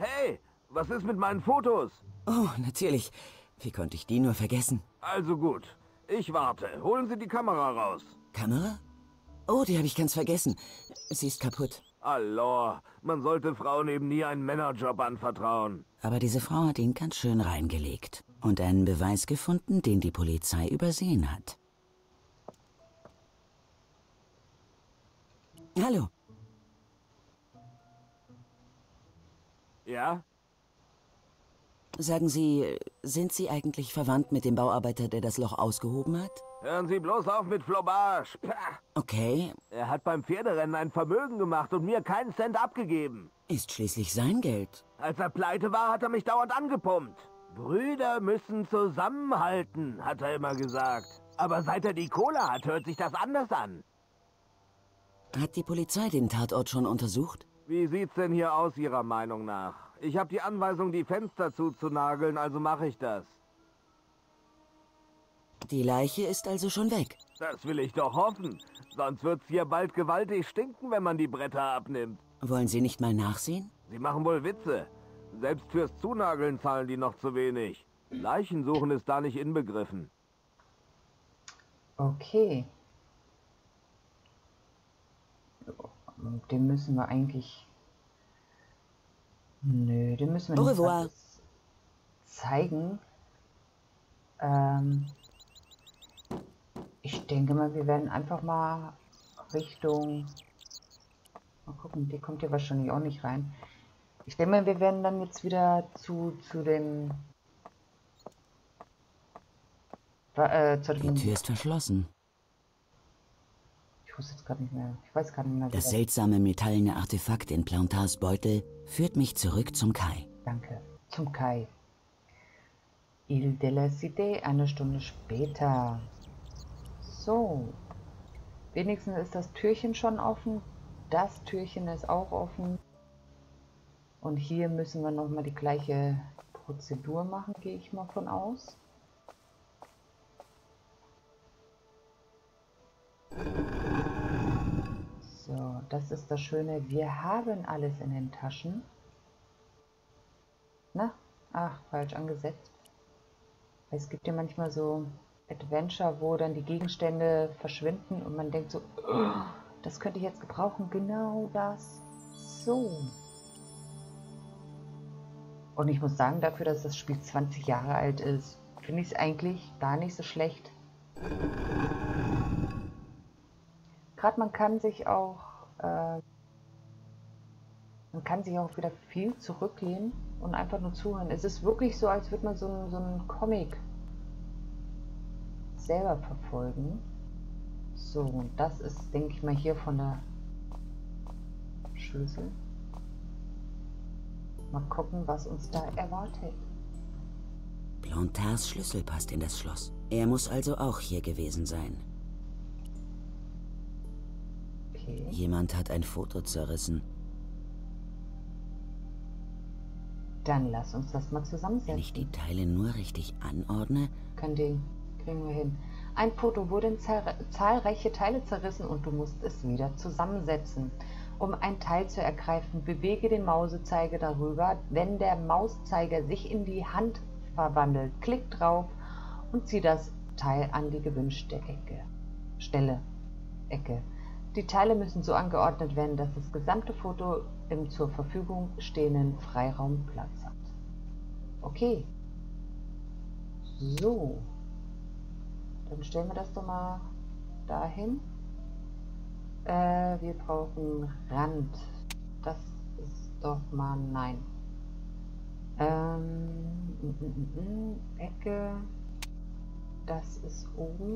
Hey, was ist mit meinen Fotos? Oh, natürlich. Wie konnte ich die nur vergessen? Also gut, ich warte. Holen Sie die Kamera raus. Kamera? Oh, die habe ich ganz vergessen. Sie ist kaputt. Allor, man sollte Frauen eben nie einen Männerjob anvertrauen. Aber diese Frau hat ihn ganz schön reingelegt und einen Beweis gefunden, den die Polizei übersehen hat. Hallo. Ja? Sagen Sie, sind Sie eigentlich verwandt mit dem Bauarbeiter, der das Loch ausgehoben hat? Hören Sie bloß auf mit Flobage. Pah. Okay, Er hat beim Pferderennen ein Vermögen gemacht und mir keinen Cent abgegeben. ist schließlich sein Geld. Als er pleite war, hat er mich dauernd angepumpt. Brüder müssen zusammenhalten, hat er immer gesagt. Aber seit er die Kohle hat, hört sich das anders an. Hat die Polizei den Tatort schon untersucht? Wie sieht's denn hier aus, Ihrer Meinung nach? Ich habe die Anweisung, die Fenster zuzunageln, also mache ich das. Die Leiche ist also schon weg. Das will ich doch hoffen. Sonst wird's hier bald gewaltig stinken, wenn man die Bretter abnimmt. Wollen Sie nicht mal nachsehen? Sie machen wohl Witze. Selbst fürs Zunageln zahlen die noch zu wenig. Leichensuchen ist da nicht inbegriffen. Okay. Den müssen wir eigentlich... Nö, den müssen wir Au nicht revoir. alles zeigen. Ich denke mal, wir werden einfach mal Richtung... Mal gucken, die kommt hier wahrscheinlich auch nicht rein. Ich denke mal, wir werden dann jetzt wieder zu dem... Die Tür ist verschlossen. Ich wusste jetzt gerade nicht mehr. Ich weiß gar nicht mehr. Das seltsame metallene Artefakt in Plantars Beutel führt mich zurück zum Kai. Danke. Zum Kai. Ile de la Cité, eine Stunde später. So. Wenigstens ist das Türchen schon offen. Das Türchen ist auch offen. Und hier müssen wir nochmal die gleiche Prozedur machen, gehe ich mal von aus. So, das ist das Schöne. Wir haben alles in den Taschen. Na? Ach, falsch angesetzt. Es gibt ja manchmal so Adventure, wo dann die Gegenstände verschwinden und man denkt so, oh, das könnte ich jetzt gebrauchen. Genau das. So. Und ich muss sagen, dafür, dass das Spiel 20 Jahre alt ist, finde ich es eigentlich gar nicht so schlecht. Gerade man kann sich auch wieder viel zurücklehnen und einfach nur zuhören. Es ist wirklich so, als würde man so einen Comic selber verfolgen. So, und das ist, denke ich mal, hier von der Schlüssel. Mal gucken, was uns da erwartet. Plantars Schlüssel passt in das Schloss. Er muss also auch hier gewesen sein. Okay. Jemand hat ein Foto zerrissen. Dann lass uns das mal Wenn zusammensetzen. ich die Teile nur richtig anordne, Kriegen wir hin. Ein Foto wurde in zahlreiche Teile zerrissen und du musst es wieder zusammensetzen. Um ein Teil zu ergreifen, bewege den Mausezeiger darüber. Wenn der Mauszeiger sich in die Hand verwandelt, klick drauf und zieh das Teil an die gewünschte Ecke. Die Teile müssen so angeordnet werden, dass das gesamte Foto im zur Verfügung stehenden Freiraum Platz hat. Okay. So. Dann stellen wir das doch mal dahin. Wir brauchen Rand. Das ist doch mal nein. Ecke. Das ist oben.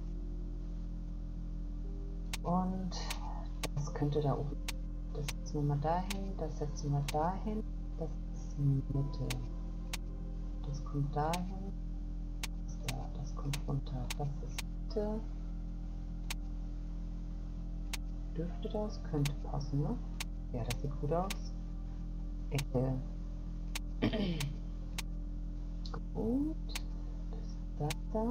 Und das könnte da oben. Das setzen wir mal dahin. Das setzen wir dahin. Das ist Mitte. Das kommt dahin. Das ist da. Das kommt runter. Das ist Mitte. Dürfte das? Könnte passen, ne? Ja, das sieht gut aus. Ecke. Gut. Das ist das da.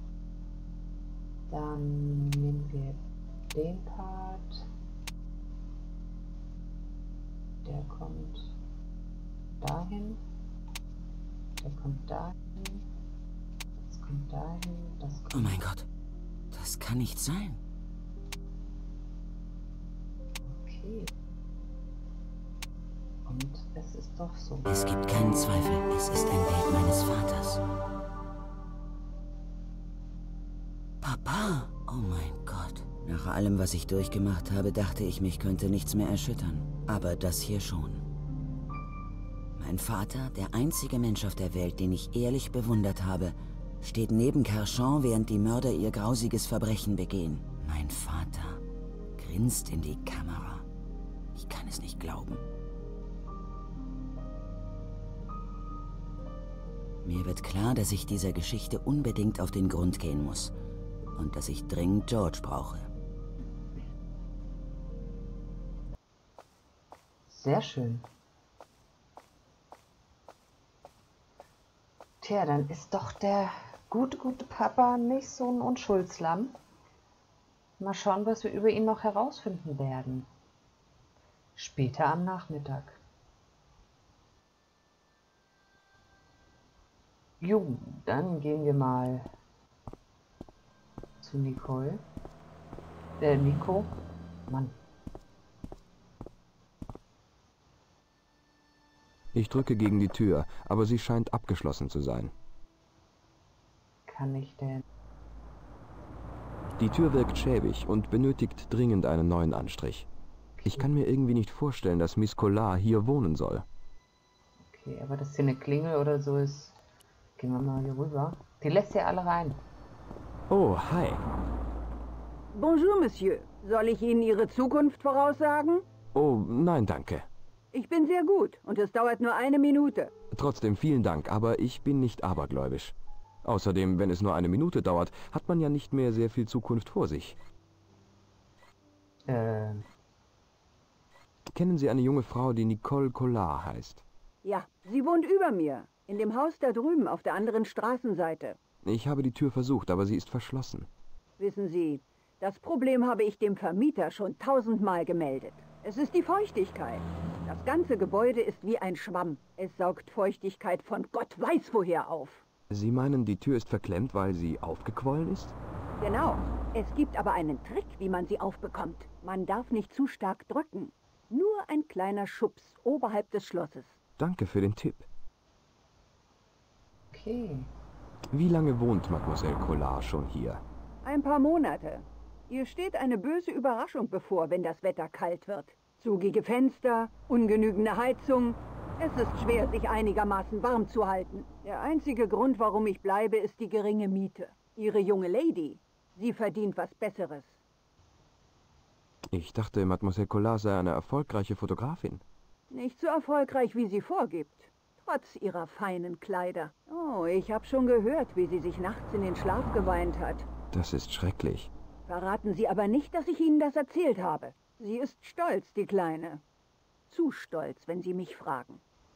Dann nehmen wir den Part. Der kommt dahin. Der kommt dahin. Das kommt dahin. Das kommt... Oh mein Gott. Das kann nicht sein. Okay. Und es ist doch so. Es gibt keinen Zweifel. Es ist ein Bild meines Vaters. Papa! Oh mein Gott. Nach allem, was ich durchgemacht habe, dachte ich, mich könnte nichts mehr erschüttern. Aber das hier schon. Mein Vater, der einzige Mensch auf der Welt, den ich ehrlich bewundert habe, steht neben Kershon, während die Mörder ihr grausiges Verbrechen begehen. Mein Vater grinst in die Kamera. Ich kann es nicht glauben. Mir wird klar, dass ich dieser Geschichte unbedingt auf den Grund gehen muss. Und dass ich dringend George brauche. Sehr schön. Tja, dann ist doch der gute Papa nicht so ein Unschuldslamm. Mal schauen, was wir über ihn noch herausfinden werden. Später am Nachmittag. Jo, dann gehen wir mal zu Nicole. Nico. Mann. Ich drücke gegen die Tür, aber sie scheint abgeschlossen zu sein. Kann ich denn? Die Tür wirkt schäbig und benötigt dringend einen neuen Anstrich. Ich kann mir irgendwie nicht vorstellen, dass Miss Collard hier wohnen soll. Okay, aber dass hier eine Klingel oder so ist. Gehen wir mal hier rüber. Die lässt ja alle rein. Oh, hi. Bonjour, Monsieur. Soll ich Ihnen Ihre Zukunft voraussagen? Oh, nein, danke. Ich bin sehr gut und es dauert nur 1 Minute. Trotzdem vielen Dank, aber ich bin nicht abergläubisch. Außerdem, wenn es nur 1 Minute dauert, hat man ja nicht mehr sehr viel Zukunft vor sich. Kennen Sie eine junge Frau, die Nicole Collard heißt? Ja, sie wohnt über mir. In dem Haus da drüben auf der anderen Straßenseite. Ich habe die Tür versucht, aber sie ist verschlossen. Wissen Sie, das Problem habe ich dem Vermieter schon 1000-mal gemeldet. Es ist die Feuchtigkeit. Das ganze Gebäude ist wie ein Schwamm. Es saugt Feuchtigkeit von Gott weiß woher auf. Sie meinen, die Tür ist verklemmt, weil sie aufgequollen ist? Genau. Es gibt aber einen Trick, wie man sie aufbekommt. Man darf nicht zu stark drücken. Nur ein kleiner Schubs oberhalb des Schlosses. Danke für den Tipp. Okay. Wie lange wohnt Mademoiselle Collard schon hier? Ein paar Monate. Ihr steht eine böse Überraschung bevor, wenn das Wetter kalt wird. Zugige Fenster, ungenügende Heizung. Es ist schwer, sich einigermaßen warm zu halten. Der einzige Grund, warum ich bleibe, ist die geringe Miete. Ihre junge Lady, sie verdient was Besseres. Ich dachte, Mademoiselle Collard sei eine erfolgreiche Fotografin. Nicht so erfolgreich, wie sie vorgibt. Trotz ihrer feinen Kleider. Oh, ich habe schon gehört, wie sie sich nachts in den Schlaf geweint hat. Das ist schrecklich. Verraten Sie aber nicht, dass ich Ihnen das erzählt habe. Sie ist stolz, die Kleine. Zu stolz, wenn Sie mich fragen.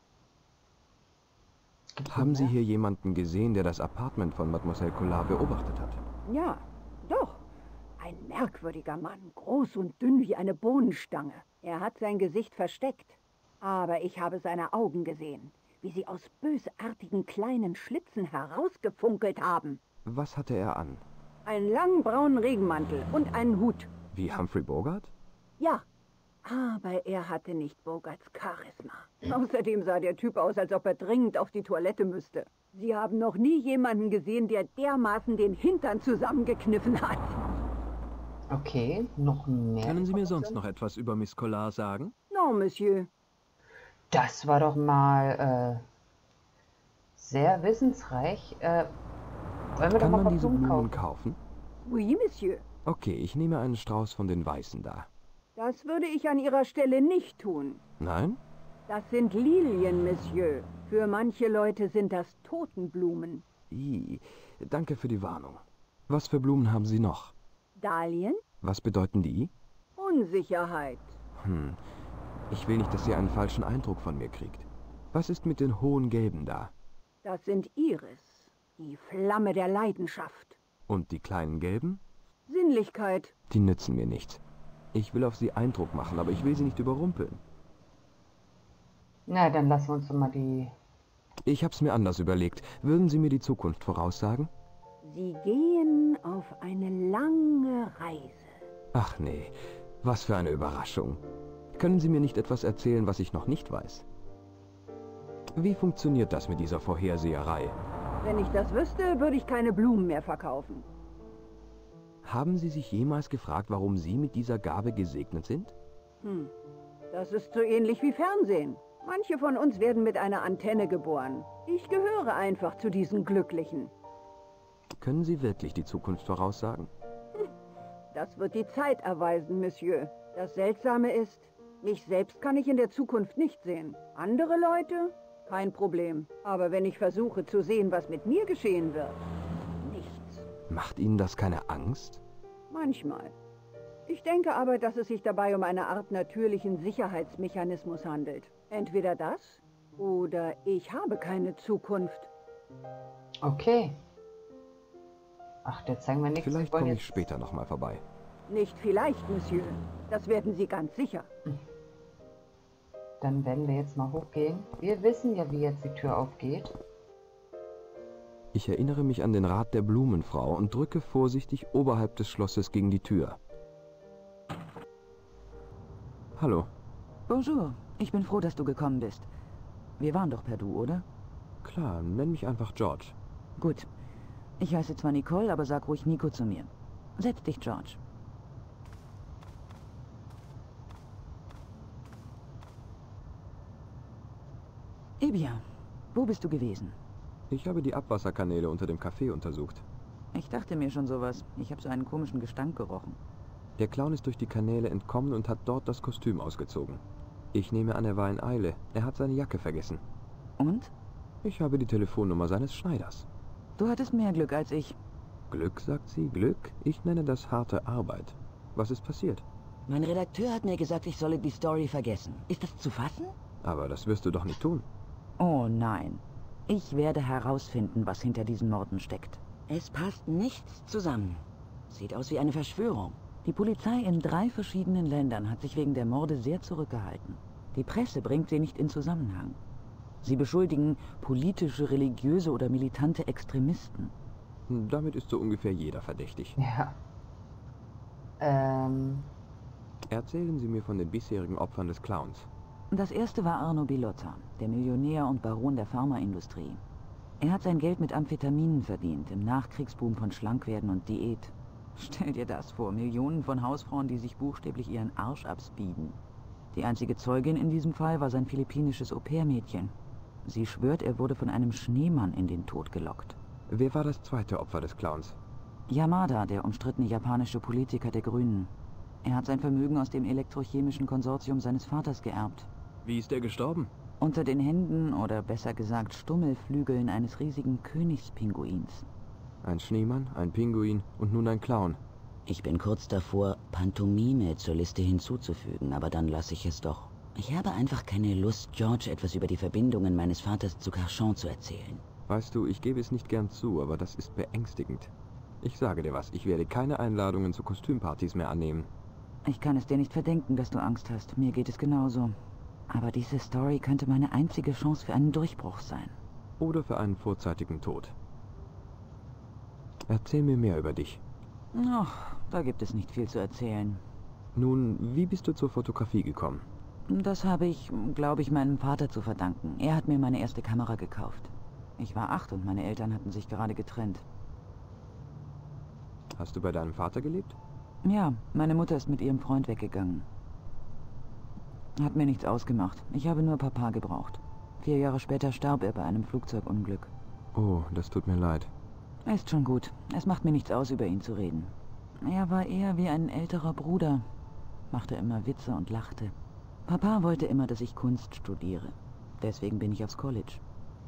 Haben Sie hier jemanden gesehen, der das Apartment von Mademoiselle Collard beobachtet hat? Ja, doch. Ein merkwürdiger Mann, groß und dünn wie eine Bohnenstange. Er hat sein Gesicht versteckt. Aber ich habe seine Augen gesehen, wie sie aus bösartigen kleinen Schlitzen herausgefunkelt haben. Was hatte er an? Einen langen braunen Regenmantel und einen Hut. Wie Humphrey Bogart? Ja, aber er hatte nicht Bogarts Charisma. Außerdem sah der Typ aus, als ob er dringend auf die Toilette müsste. Sie haben noch nie jemanden gesehen, der dermaßen den Hintern zusammengekniffen hat. Okay, noch mehr. Können Sie mir sonst noch etwas über Miss Collard sagen? Non, Monsieur. Das war doch mal sehr wissensreich. Wollen wir doch Kann mal man diese Blumen Blumen kaufen? kaufen? Oui, Monsieur. Okay, ich nehme einen Strauß von den Weißen da. Das würde ich an Ihrer Stelle nicht tun. Nein? Das sind Lilien, Monsieur. Für manche Leute sind das Totenblumen. Danke für die Warnung. Was für Blumen haben Sie noch? Dahlien? Was bedeuten die? Unsicherheit. Ich will nicht, dass sie einen falschen Eindruck von mir kriegt. Was ist mit den hohen Gelben da? Das sind Iris, die Flamme der Leidenschaft. Und die kleinen Gelben? Sinnlichkeit. Die nützen mir nichts. Ich will auf sie Eindruck machen, aber ich will sie nicht überrumpeln. Na, dann lassen wir uns doch mal die... Ich hab's mir anders überlegt. Würden Sie mir die Zukunft voraussagen? Sie gehen auf eine lange Reise. Ach nee, was für eine Überraschung. Können Sie mir nicht etwas erzählen, was ich noch nicht weiß? Wie funktioniert das mit dieser Vorherseherei? Wenn ich das wüsste, würde ich keine Blumen mehr verkaufen. Haben Sie sich jemals gefragt, warum Sie mit dieser Gabe gesegnet sind? Das ist so ähnlich wie Fernsehen. Manche von uns werden mit einer Antenne geboren. Ich gehöre einfach zu diesen Glücklichen. Können Sie wirklich die Zukunft voraussagen? Das wird die Zeit erweisen, Monsieur. Das Seltsame ist, mich selbst kann ich in der Zukunft nicht sehen. Andere Leute? Kein Problem. Aber wenn ich versuche zu sehen, was mit mir geschehen wird, nichts. Macht Ihnen das keine Angst? Manchmal. Ich denke aber, dass es sich dabei um eine Art natürlichen Sicherheitsmechanismus handelt. Entweder das oder ich habe keine Zukunft. Okay. Ach, jetzt zeigen wir nichts. Vielleicht Wir wollen komme ich jetzt- später nochmal vorbei. Nicht vielleicht, Monsieur. Das werden Sie ganz sicher. Dann werden wir jetzt mal hochgehen. Wir wissen ja, wie jetzt die Tür aufgeht. Ich erinnere mich an den Rat der Blumenfrau und drücke vorsichtig oberhalb des Schlosses gegen die Tür. Hallo. Bonjour, ich bin froh, dass du gekommen bist. Wir waren doch per Du, oder? Klar, nenn mich einfach George. Gut. Ich heiße zwar Nicole, aber sag ruhig Nico zu mir. Setz dich, George. Eh bien, wo bist du gewesen? Ich habe die Abwasserkanäle unter dem Café untersucht. Ich dachte mir schon sowas. Ich habe so einen komischen Gestank gerochen. Der Clown ist durch die Kanäle entkommen und hat dort das Kostüm ausgezogen. Ich nehme an, er war in Eile. Er hat seine Jacke vergessen. Und? Ich habe die Telefonnummer seines Schneiders. Du hattest mehr Glück als ich. Glück, sagt sie, Glück? Ich nenne das harte Arbeit. Was ist passiert? Mein Redakteur hat mir gesagt, ich solle die Story vergessen. Ist das zu fassen? Aber das wirst du doch nicht tun. Oh nein. Ich werde herausfinden, was hinter diesen Morden steckt. Es passt nichts zusammen. Sieht aus wie eine Verschwörung. Die Polizei in 3 verschiedenen Ländern hat sich wegen der Morde sehr zurückgehalten. Die Presse bringt sie nicht in Zusammenhang. Sie beschuldigen politische, religiöse oder militante Extremisten. Damit ist so ungefähr jeder verdächtig. Ja. Erzählen Sie mir von den bisherigen Opfern des Clowns. Das erste war Arno Bilotta, der Millionär und Baron der Pharmaindustrie. Er hat sein Geld mit Amphetaminen verdient, im Nachkriegsboom von Schlankwerden und Diät. Stell dir das vor, Millionen von Hausfrauen, die sich buchstäblich ihren Arsch abspeeden. Die einzige Zeugin in diesem Fall war sein philippinisches Au-pair-Mädchen. Sie schwört, er wurde von einem Schneemann in den Tod gelockt. Wer war das zweite Opfer des Clowns? Yamada, der umstrittene japanische Politiker der Grünen. Er hat sein Vermögen aus dem elektrochemischen Konsortium seines Vaters geerbt. Wie ist er gestorben? Unter den Händen, oder besser gesagt Stummelflügeln eines riesigen Königspinguins. Ein Schneemann, ein Pinguin und nun ein Clown. Ich bin kurz davor, Pantomime zur Liste hinzuzufügen, aber dann lasse ich es doch. Ich habe einfach keine Lust, George etwas über die Verbindungen meines Vaters zu Carchon zu erzählen. Weißt du, ich gebe es nicht gern zu, aber das ist beängstigend. Ich sage dir was, ich werde keine Einladungen zu Kostümpartys mehr annehmen. Ich kann es dir nicht verdenken, dass du Angst hast. Mir geht es genauso. Aber diese Story könnte meine einzige Chance für einen Durchbruch sein. Oder für einen vorzeitigen Tod. Erzähl mir mehr über dich. Ach, da gibt es nicht viel zu erzählen. Nun, wie bist du zur Fotografie gekommen? Das habe ich, glaube ich, meinem Vater zu verdanken. Er hat mir meine erste Kamera gekauft. Ich war 8 und meine Eltern hatten sich gerade getrennt. Hast du bei deinem Vater gelebt? Ja, meine Mutter ist mit ihrem Freund weggegangen. Hat mir nichts ausgemacht. Ich habe nur Papa gebraucht. 4 Jahre später starb er bei einem Flugzeugunglück. Oh, das tut mir leid. Ist schon gut. Es macht mir nichts aus, über ihn zu reden. Er war eher wie ein älterer Bruder. Machte immer Witze und lachte. Papa wollte immer, dass ich Kunst studiere. Deswegen bin ich aufs College.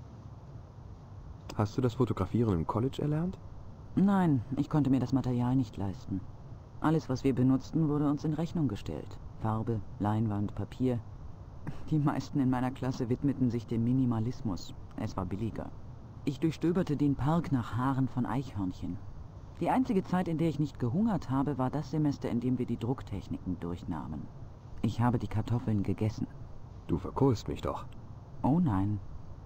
Hast du das Fotografieren im College erlernt? Nein, ich konnte mir das Material nicht leisten. Alles, was wir benutzten, wurde uns in Rechnung gestellt. Farbe, Leinwand, Papier. Die meisten in meiner Klasse widmeten sich dem Minimalismus. Es war billiger. Ich durchstöberte den Park nach Haaren von Eichhörnchen. Die einzige Zeit, in der ich nicht gehungert habe, war das Semester, in dem wir die Drucktechniken durchnahmen. Ich habe die Kartoffeln gegessen. Du verkohlst mich doch. Oh nein.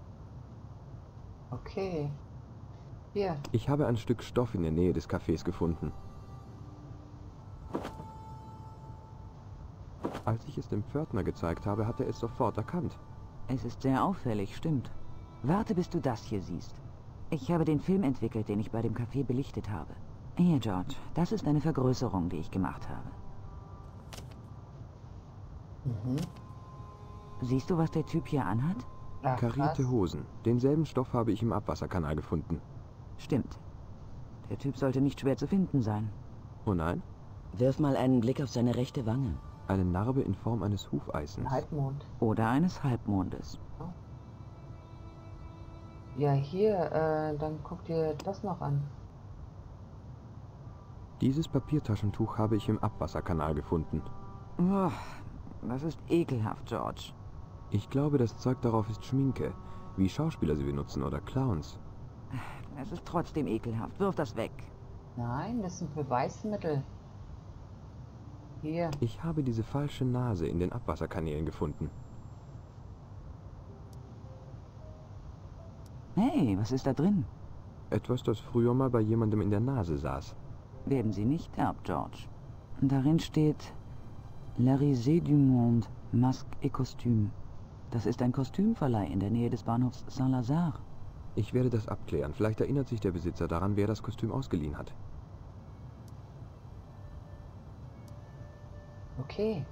Okay. Hier. Ich habe ein Stück Stoff in der Nähe des Cafés gefunden. Als ich es dem Pförtner gezeigt habe, hat er es sofort erkannt. Es ist sehr auffällig, stimmt. Warte, bis du das hier siehst. Ich habe den Film entwickelt, den ich bei dem Café belichtet habe. Hier, George, das ist eine Vergrößerung, die ich gemacht habe. Siehst du, was der Typ hier anhat? Ach, Karierte krass. Hosen. Denselben Stoff habe ich im Abwasserkanal gefunden. Stimmt. Der Typ sollte nicht schwer zu finden sein. Oh nein? Wirf mal einen Blick auf seine rechte Wange. Eine Narbe in Form eines Ein Hufeisens. Halbmond. Oder eines Halbmondes. Ja, hier, dann guck dir das noch an. Dieses Papiertaschentuch habe ich im Abwasserkanal gefunden. Oh, das ist ekelhaft, George. Ich glaube, das Zeug darauf ist Schminke, wie Schauspieler sie benutzen oder Clowns. Es ist trotzdem ekelhaft. Wirf das weg. Nein, das sind Beweismittel. Hier. Ich habe diese falsche Nase in den Abwasserkanälen gefunden. Hey, was ist da drin? Etwas, das früher mal bei jemandem in der Nase saß. Werden Sie nicht derb, George. Darin steht La Risée du Monde, Masque et Costume. Das ist ein Kostümverleih in der Nähe des Bahnhofs Saint-Lazare. Ich werde das abklären. Vielleicht erinnert sich der Besitzer daran, wer das Kostüm ausgeliehen hat. Okay.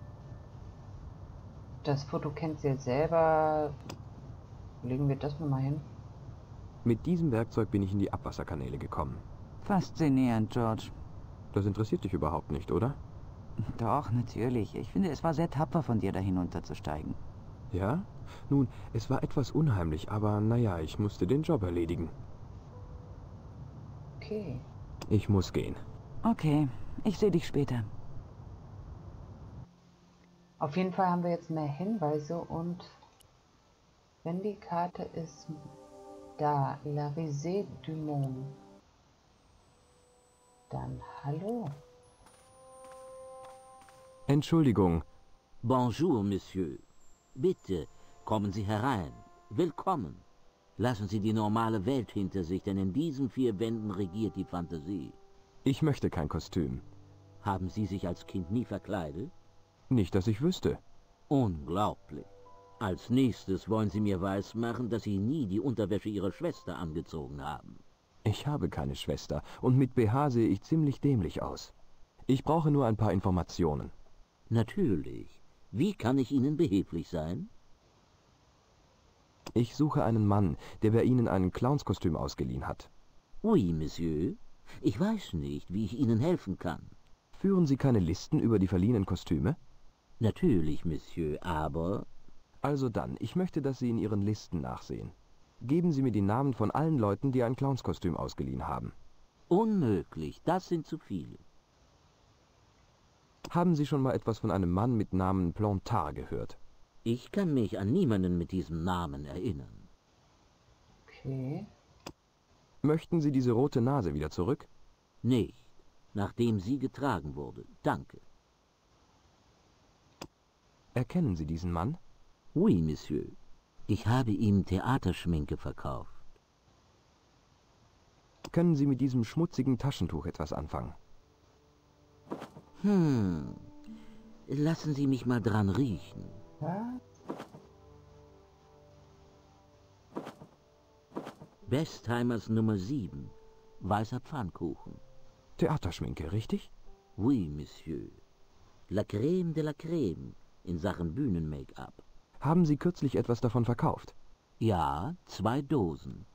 Das Foto kennt sie jetzt selber. Legen wir das nochmal hin. Mit diesem Werkzeug bin ich in die Abwasserkanäle gekommen. Faszinierend, George. Das interessiert dich überhaupt nicht, oder? Doch, natürlich. Ich finde, es war sehr tapfer von dir, da hinunterzusteigen. Ja? Nun, es war etwas unheimlich, aber naja, ich musste den Job erledigen. Okay. Ich muss gehen. Okay, ich sehe dich später. Auf jeden Fall haben wir jetzt mehr Hinweise und wenn die Karte ist da, La Risée du Monde, dann hallo. Entschuldigung, Bonjour, Monsieur. Bitte, kommen Sie herein. Willkommen. Lassen Sie die normale Welt hinter sich, denn in diesen 4 Wänden regiert die Fantasie. ich möchte kein Kostüm. Haben Sie sich als Kind nie verkleidet? Nicht, dass ich wüsste. Unglaublich. Als nächstes wollen Sie mir weismachen, dass Sie nie die Unterwäsche Ihrer Schwester angezogen haben. Ich habe keine Schwester und mit BH sehe ich ziemlich dämlich aus. Ich brauche nur ein paar Informationen. Natürlich. Wie kann ich Ihnen behilflich sein? Ich suche einen Mann, der bei Ihnen ein Clownskostüm ausgeliehen hat. Oui, Monsieur. Ich weiß nicht, wie ich Ihnen helfen kann. Führen Sie keine Listen über die verliehenen Kostüme? Natürlich, Monsieur, aber... Also dann, ich möchte, dass Sie in Ihren Listen nachsehen. Geben Sie mir die Namen von allen Leuten, die ein Clownskostüm ausgeliehen haben. Unmöglich, das sind zu viele. Haben Sie schon mal etwas von einem Mann mit Namen Plantard gehört? Ich kann mich an niemanden mit diesem Namen erinnern. Okay. Möchten Sie diese rote Nase wieder zurück? Nicht, nachdem sie getragen wurde. Danke. Erkennen Sie diesen Mann? Oui, Monsieur. Ich habe ihm Theaterschminke verkauft. Können Sie mit diesem schmutzigen Taschentuch etwas anfangen? Lassen Sie mich mal dran riechen. Was? Bestheimers Nummer 7. Weißer Pfannkuchen. Theaterschminke, richtig? Oui, Monsieur. La crème de la crème in Sachen Bühnen-Make-up. Haben Sie kürzlich etwas davon verkauft? Ja, 2 Dosen.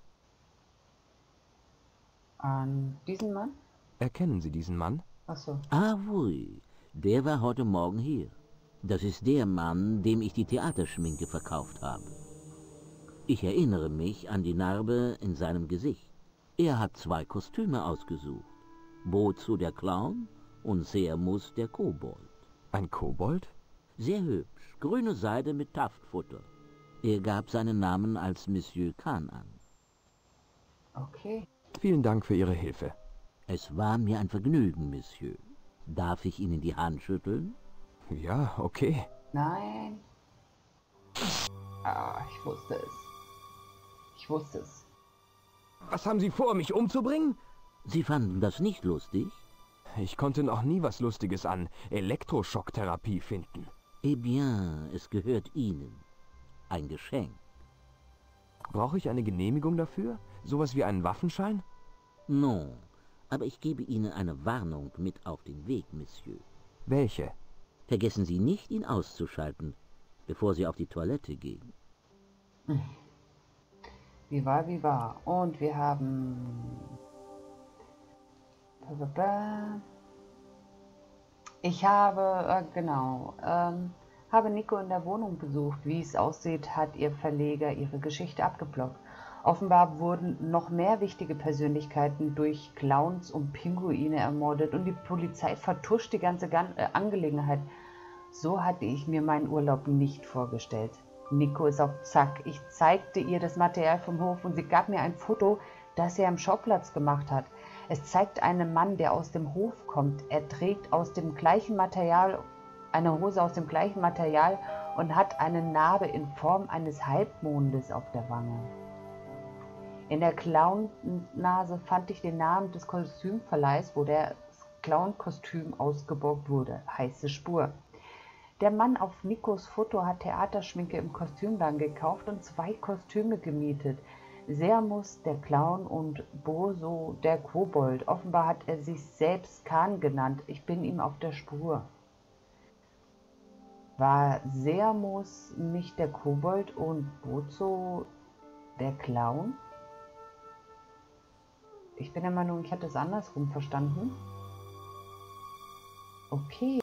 An diesen Mann? Erkennen Sie diesen Mann? Achso. Ah, oui. Der war heute Morgen hier. Das ist der Mann, dem ich die Theaterschminke verkauft habe. Ich erinnere mich an die Narbe in seinem Gesicht. Er hat 2 Kostüme ausgesucht. Bozo der Clown und Seamus der Kobold. Ein Kobold? Sehr hübsch, grüne Seide mit Taftfutter. Er gab seinen Namen als Monsieur Khan an. Okay. Vielen Dank für Ihre Hilfe. Es war mir ein Vergnügen, Monsieur. Darf ich Ihnen die Hand schütteln? Ja, okay. Nein. Ah, ich wusste es. Ich wusste es. Was haben Sie vor, mich umzubringen? Sie fanden das nicht lustig? Ich konnte noch nie was Lustiges an Elektroschocktherapie finden. Eh bien, es gehört Ihnen. Ein Geschenk. Brauche ich eine Genehmigung dafür? Sowas wie einen Waffenschein? Non, aber ich gebe Ihnen eine Warnung mit auf den Weg, Monsieur. Welche? Vergessen Sie nicht, ihn auszuschalten, bevor Sie auf die Toilette gehen. Wie war, wie war. Und wir haben... Ich habe, habe Nico in der Wohnung besucht. Wie es aussieht, hat ihr Verleger ihre Geschichte abgeblockt. Offenbar wurden noch mehr wichtige Persönlichkeiten durch Clowns und Pinguine ermordet und die Polizei vertuscht die ganze Angelegenheit. So hatte ich mir meinen Urlaub nicht vorgestellt. Nico ist auf Zack. Ich zeigte ihr das Material vom Hof und sie gab mir ein Foto, das er am Schauplatz gemacht hat. Es zeigt einen Mann, der aus dem Hof kommt. Er trägt aus dem gleichen Material, eine Hose aus dem gleichen Material und hat eine Narbe in Form eines Halbmondes auf der Wange. In der Clown-Nase fand ich den Namen des Kostümverleihs, wo das Clown-Kostüm ausgeborgt wurde. Heiße Spur. Der Mann auf Nikos Foto hat Theaterschminke im Kostümladen gekauft und 2 Kostüme gemietet. Sermus, der Clown, und Boso, der Kobold. Offenbar hat er sich selbst Khan genannt. Ich bin ihm auf der Spur. War Sermus nicht der Kobold und Bozo der Clown? Ich bin der Meinung, ich hatte es andersrum verstanden. Okay.